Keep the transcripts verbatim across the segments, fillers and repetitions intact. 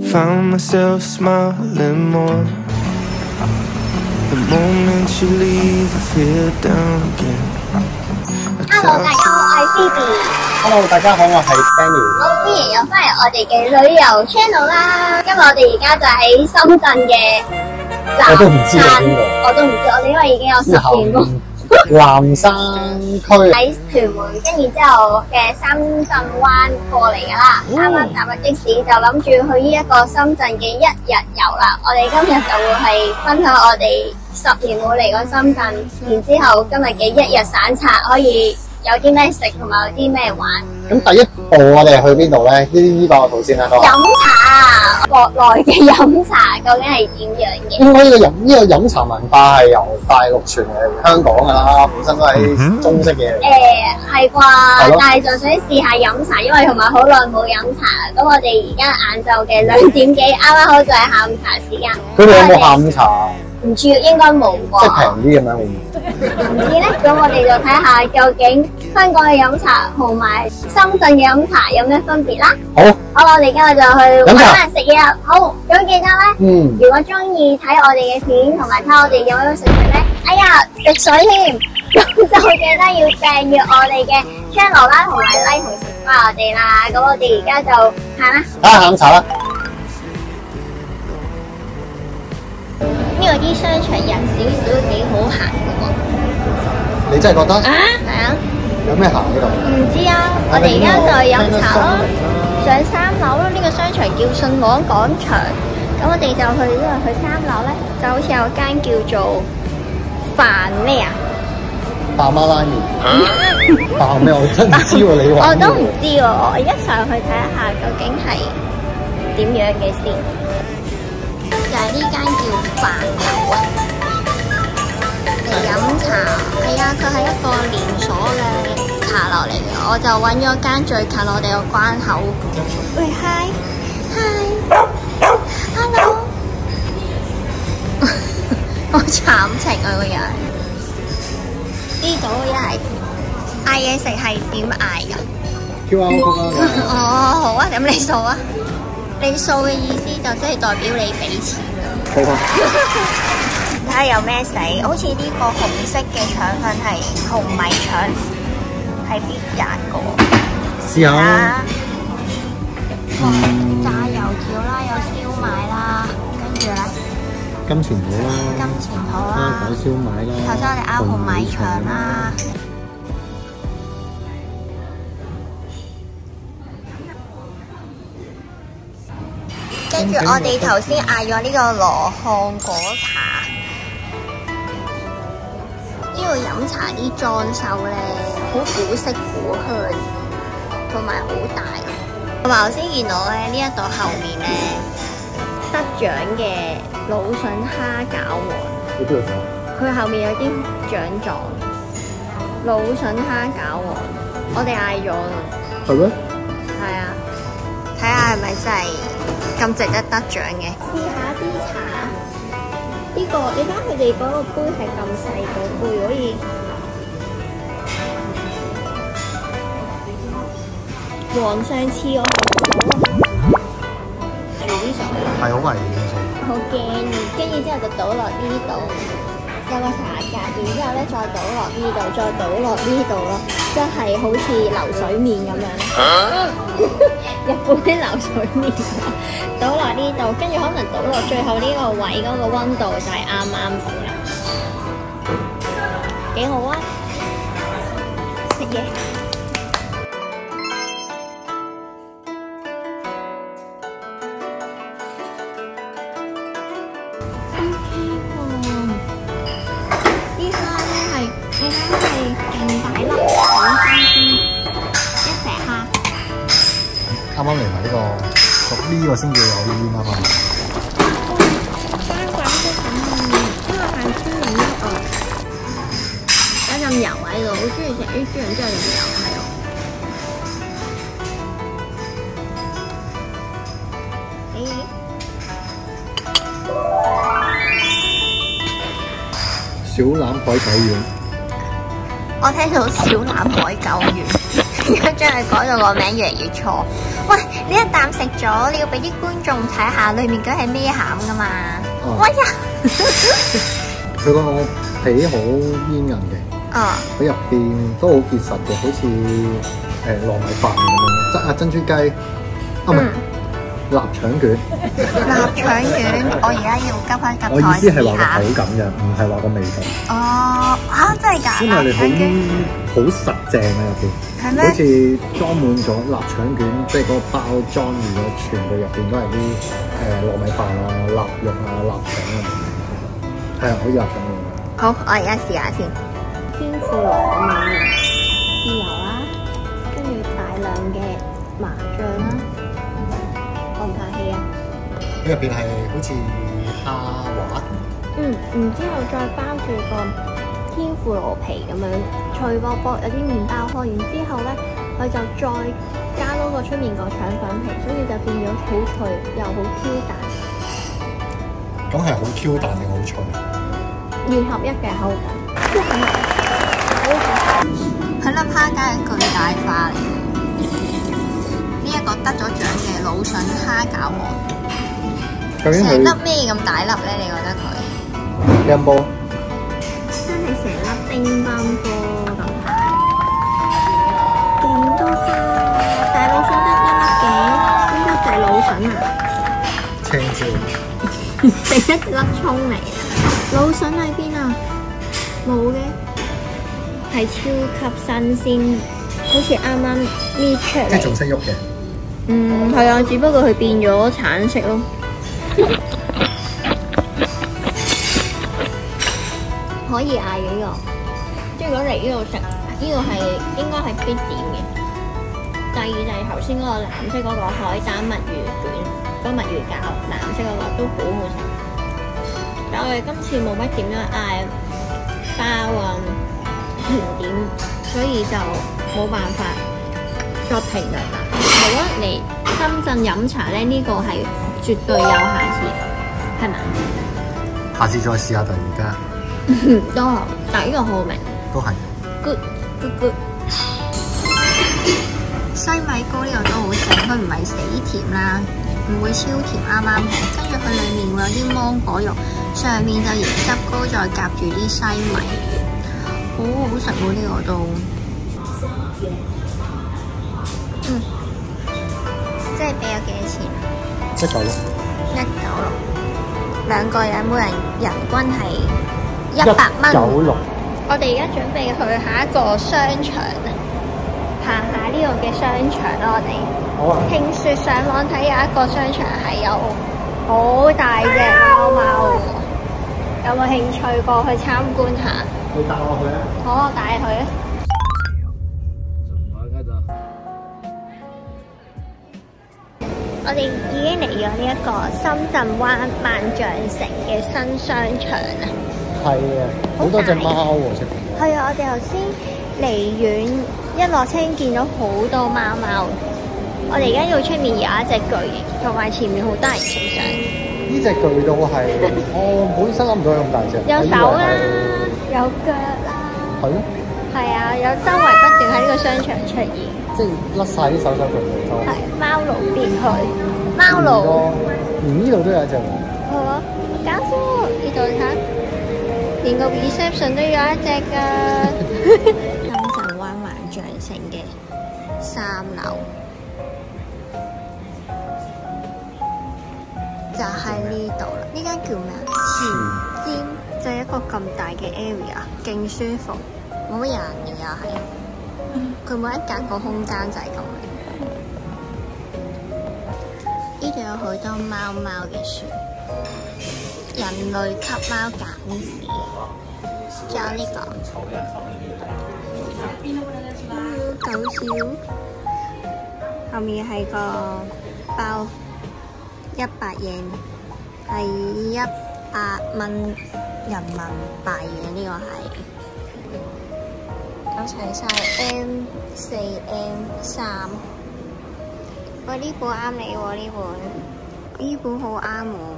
Found myself smiling more. The moment you leave, I feel down again. Hello， 大家好，我係 Phoebe。Hello， 大家好，我係 Daniel。 好，歡迎又翻嚟我哋嘅旅遊 channel 啦。因為我哋而家就喺深圳嘅南山， 我都唔知係邊度， 我都唔知，我哋因為已經有十年咯。 南山區喺屯門，跟住之後嘅深圳灣過嚟㗎啦。啱啱搭咗的士就諗住去呢一個深圳嘅一日遊啦。我哋今日就會係分享我哋十年冇嚟過深圳，然之後今日嘅一日散策可以有啲咩食同埋有啲咩玩。 咁第一步我哋去邊度咧？呢啲爆個肚先啦。 飲茶，國內嘅飲茶究竟係點樣嘅？ 應該呢個飲呢個飲茶文化係由大陸傳嚟香港㗎啦，本身都係中式嘅。誒係啩？但係就想試下飲茶，因為同埋好耐冇飲茶。咁我哋而家晏晝嘅兩點幾，啱啱好就係下午茶時間。 佢哋有冇下午茶？ 唔知應該冇啩。 即係平啲咁樣會唔會？ 唔知咧，咁我哋就睇下究竟香港嘅飲茶同埋深圳嘅飲茶有咩分別啦。 好， 好，我哋今日就去揾下食嘢啦。好，咁記得咧， 嗯， 如果中意睇我哋嘅片同埋睇我哋有咩食食咧，哎呀，食水添，咁就記得要訂閱我哋嘅 channel 啦，同埋 like 同 subscribe 我哋啦。咁我哋而家就行啦， 睇下下午茶啦。 呢個啲商場人少少都幾好行嘅喎。 你真係覺得？ 啊，係啊。 有咩行呢度？ 唔知啊，我哋而家就去飲茶咯，上三樓咯。呢個商場叫信和廣場，咁我哋就去，因為去三樓咧，就好似有間叫做飯咩啊？ 爸媽拉麵。飯咩？我真唔知喎，你話。 我都唔知喎，我而家上去睇下究竟係點樣嘅先。就係呢間叫飯樓啊，嚟飲茶。係啊，佢係一個連鎖嘅茶樓嚟嘅。我就揾咗間最近我哋個關口。喂 ，hi hi，hello， 好慘情啊個人。呢度一係嗌嘢食係點嗌㗎 ？Q R code 啊。 哦，好啊，咁你掃啊。你數嘅意思就即係代表你俾錢啦。 好啊。 睇下有咩食，好似呢個紅色嘅腸粉係紅米腸，係必揀嘅喎。 試下啦。 哇！炸油條啦，有燒賣啦，跟住咧金錢肚啦， 金錢肚啦， 蝦餃燒賣啦， 頭先我哋啱紅米腸啦。跟住我哋頭先嗌咗呢個羅漢果茶，呢度飲茶啲裝修咧好古色古香，同埋好大。同埋頭先見到咧呢一度後面咧得獎嘅魯迅蝦餃王， 你邊度睇？ 佢後面有啲獎狀，魯迅蝦餃王，我哋嗌咗啦。 係咩？ 係啊，睇下係咪真係咁值得得獎嘅？試下啲茶，呢、這個你睇佢哋嗰個杯係咁細個杯，可以皇上賜我煮啲上去， 係好危險嘅。 好驚，跟住之後就倒落呢度，有個茶格，然之後咧再倒落呢度，再倒落呢度咯，即係好似流水麵咁樣。啊、日本啲流水麵倒落呢度，跟住可能倒落最後呢個位嗰個溫度就係啱啱好啦，幾好啊！食嘢。 啱啱嚟埋呢個，讀呢個先叫有煙啊嘛。 關鬼都咁啊！因為係豬膶肉啊，有陣油喺度，好中意食啲豬膶之後有油喺度。 小欖海狗丸。 我聽到小欖海狗丸。 家將佢改到個名越嚟越錯。喂，呢一啖食咗，你要俾啲觀眾睇下裡面究竟係咩餡噶嘛？哦、喂呀！ 佢個皮好煙韌嘅， 啊， 佢入邊都好結實嘅，好似誒糯米飯咁樣。質啊珍珠雞，啊唔係臘腸卷。 臘腸卷，我而家要急一急台試下。 我意思係話個口感嘅，唔係話個味道。 哦，嚇真係㗎！ 因為你好好實淨啊入邊， 係咩？ 好似裝滿咗臘腸卷，即係嗰個包裝住咗，全部入邊都係啲誒糯米飯啊、臘肉啊、臘腸啊，係啊，好似臘腸咁。 好，我而家試下先。天婦羅麵、豉油啦，跟住大量嘅麻醬啦，我唔客氣啊！ 佢入邊係好似蝦滑， 嗯，然之後再包住個天婦羅皮咁樣脆卜卜，有啲麵包糠，然之後咧佢就再加多個出面個腸粉皮，所以就變咗好脆又好 Q 彈。 咁係好 Q 彈定好脆？ 二合一嘅口感。佢粒蝦梗係巨大化嚟嘅，呢一個得咗獎嘅魯迅蝦餃王，成粒咩咁大粒咧？你覺得佢？ 兩煲。 真係成粒乒乓波咁大，勁多蝦！大魯迅得一粒嘅，應該就係魯迅啊！ 青椒。 整一粒葱嚟啊！魯迅喺邊啊？冇嘅。係超級新鮮，好似啱啱搣出嚟。即係仲識喐嘅。 嗯，係啊，只不過佢變咗橙色咯。可以嗌嘅呢個，即係如果嚟呢度食，呢度係應該係必點嘅。第二就係頭先嗰個藍色嗰個海膽墨魚卷，嗰、那個墨魚餃，藍色嗰個都好好食。但我哋今次冇乜點樣嗌包啊甜點，所以就冇辦法作評論啦。如果嚟深圳飲茶咧，呢、這個係絕對有下次，係咪？ 下次再試下第二間。 都好，但係呢個好味。 都係。 Good good good。西米糕呢個都好正，佢唔係死甜啦，唔會超甜，啱啱好。跟住佢裡面會有啲芒果肉，上面就椰汁糕，再夾住啲西米。好好食喎，呢個都，嗯，即係俾咗幾多錢？ 一九六。 一九六，兩個人每人人均係一百蚊。 九六。 我哋而家準備去下一個商場，行下呢個嘅商場啦。我哋。好啊。聽說上網睇有一個商場係有好大隻貓貓喎，有冇興趣過去參觀下？ 你帶我去啊！ 好，我帶你去啊！我哋已經嚟咗呢一個深圳灣萬象城嘅新商場啊！ 係啊，好多隻貓喎，出邊。 係啊，我哋頭先離遠一落車見到好多貓貓。我哋而家要出面有一隻巨型，同埋前面好多人影相。 呢隻巨到係，我本身諗唔到咁大隻。 有手啦，有腳啦。 係咯。係啊，有周圍不斷喺呢個商場出現。 即係甩晒啲手手腳腳。 係貓奴必去，貓奴。 連呢度都有一隻喎。 係啊，搞笑！呢度睇，連個 reception 都有一隻㗎。深圳灣萬象城嘅三樓。就喺呢度啦，呢間叫咩啊？前尖，就係一個咁大嘅 area， 勁舒服，冇乜人嘅又係，佢每一格個空間就係咁。呢度有好多貓貓嘅書，人類給貓簡史，仲有呢個，嗯，搞笑，後面係個包。一百yen係一百蚊人民幣嘅，呢個係，有齊晒 M 四 M 三。喂，呢本啱你喎，呢本呢本好啱我。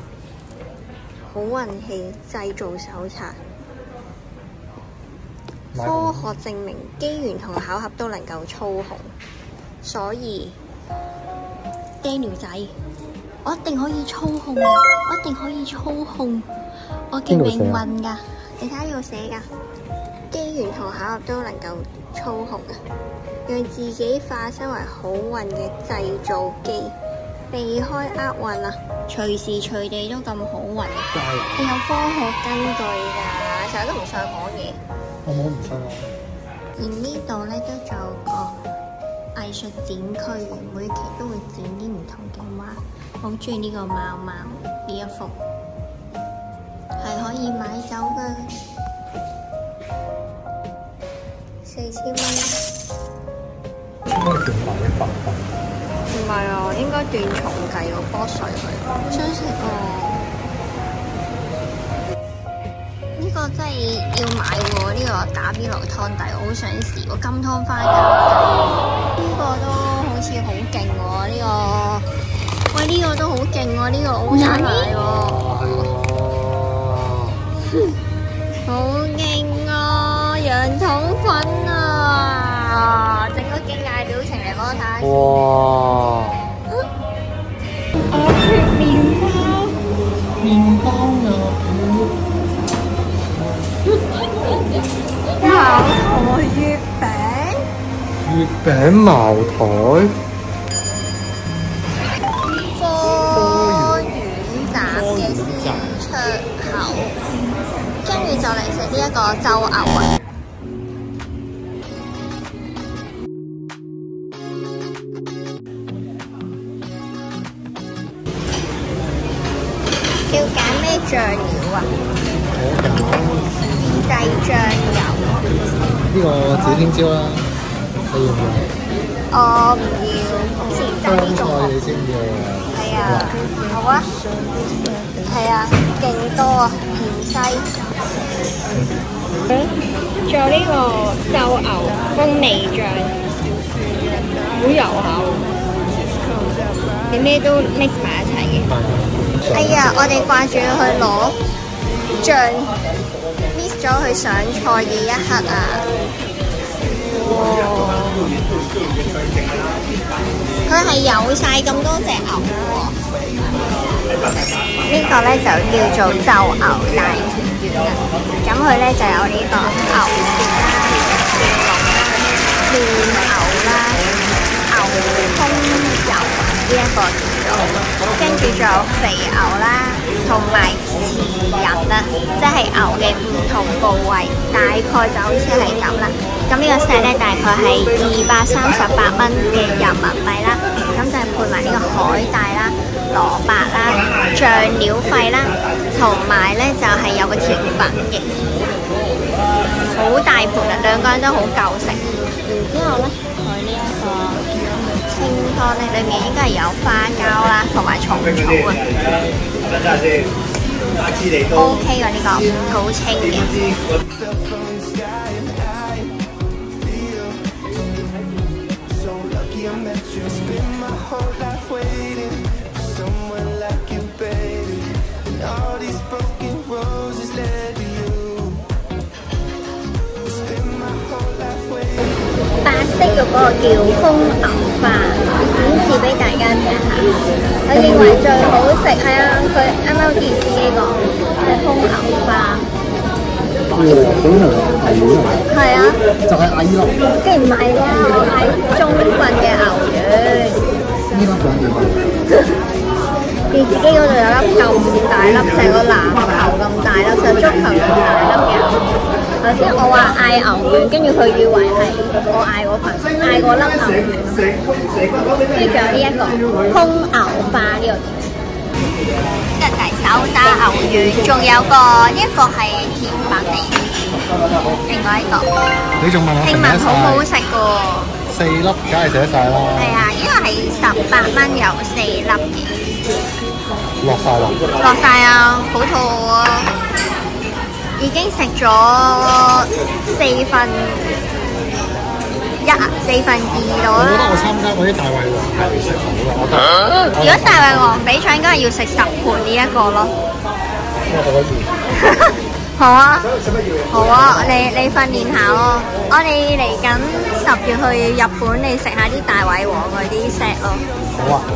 好運氣製造手冊。 科學證明機緣同巧合都能夠操控，所以 Daniel 仔，我一定可以操控㗎，我一定可以操控我嘅命運㗎。你睇下呢度寫㗎，機緣同巧合都能夠操控啊！讓自己化身為好運嘅製造機，避開厄運啊！隨時隨地都咁好運，係有科學根據㗎，成日都唔想講嘢。 我冇唔信啊！ 而呢度咧都仲有個藝術展區，每期都會展啲唔同嘅畫。好中意呢個貓貓呢一幅，係可以買走嘅，四千蚊。 應該斷埋一百分。 唔係啊，應該斷重計個波水佢。好想食喎！呢個真係要買喎，呢個打邊爐湯底我好想試喎，金湯花餃底，呢個都好似好勁喎，呢個，喂呢個都好勁喎，呢個我好想買喎，好勁啊！洋葱粉啊，整個驚訝表情嚟幫我睇。 哇！ 我缺麵包， 麵包啊！ 茅台月餅， 月餅茅台， 科院站嘅先出口，跟住就嚟食呢一個周牛啊！要揀咩醬料啊？ 我揀自製醬油。 呢個指天椒啦，你要唔要？ 我唔要，自製呢種菜你先要啊？ 係啊，好啊，係啊，勁多啊，芫茜。仲有呢個周牛風味醬，好油下喎，你咩都 mix 埋一齊嘅。哎呀，我哋掛住去攞醬 ，miss 咗佢上菜嘅一刻啊！哇！佢係有晒咁多隻牛喎。呢個咧就叫做周牛大團圓啦。咁佢咧就有呢個牛舌啦、吊龍啦、麵牛啦、牛葱油呢一個叫做，跟住仲有肥牛啦，同埋翅仁啦，即係牛嘅唔同部位，大概就好似係咁啦。咁呢個 set 咧大概係二百三十八蚊嘅人民幣啦，咁就係配埋呢個海帶啦、蘿蔔啦、醬料費啦，同埋咧就係、是、有個甜品嘅，好大盤啊，兩個人都好夠食。然之後咧，佢呢一個清湯咧，裡面應該係有花膠啦，同埋蟲草啊。O K 㗎呢個，好清嘅。白色嘅嗰個叫風牛花，展示俾大家睇下。我認為最好食係啊，佢啱啱電視呢個係風牛花。 哇！好濃係魚啊！ 係啊， 就係嗌呢粒。 梗係唔係啦，我係中份嘅牛丸。 呢粒兩點啊！ 電視機嗰度有粒咁大粒，成個籃球咁大粒，成足球咁大粒嘅牛丸。頭先我話嗌牛丸，跟住佢以為係我嗌嗰份，嗌嗰粒牛丸。跟住仲有呢一個風牛花呢個，一齊手打牛丸，仲有個呢一個係甜品嚟嘅，另外一個。 你仲問我食聽唔食得聞好好晒？ 食㗎喎。 四粒梗係食得晒啦。 係啊，呢個係十八蚊有四粒嘅。 落晒啦！ 落晒啊，好肚餓啊！已經食咗四分一啊，四分二到我覺得我啦。 參加嗰啲大胃王係食好啦，我覺得。 如果大胃王比賽，應該係要食十盤呢一個咯。 我覺得要。 好啊，好啊，你你訓練下咯。我哋嚟緊十月去日本，你食下啲大胃王嗰啲 set 咯。 好啊！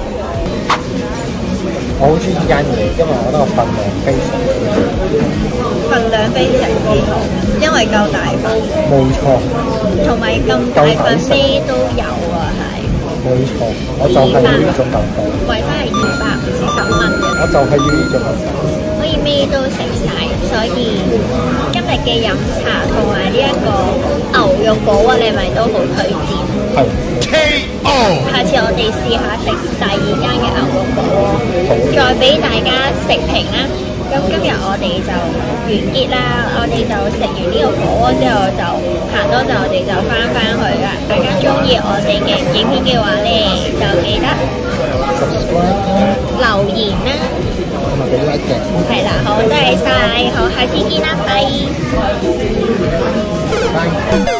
我好中意呢間嘢，因為我覺得個份量非常份量非常之好，因為夠大份， 冇錯， 同埋咁大份咩都有啊，係。 冇錯，我就係要呢種感覺。 圍翻係二百五十蚊嘅， 我就係要呢種感覺。 可以咩都食晒，所以今日嘅飲茶同埋呢一個牛肉火鍋，你咪都好推薦。 係。K O。 下次我哋試下食第二間嘅牛肉火鍋，再俾大家食評啦。咁今日我哋就完結啦，我哋就食完呢個火鍋之後就行多陣，我哋就翻返去啦。大家中意我哋嘅影片嘅話咧，就記得 subscribe 留言啦， 同埋俾 like 嘅。 係啦，好，多謝晒，好，下次見啦，拜。 拜。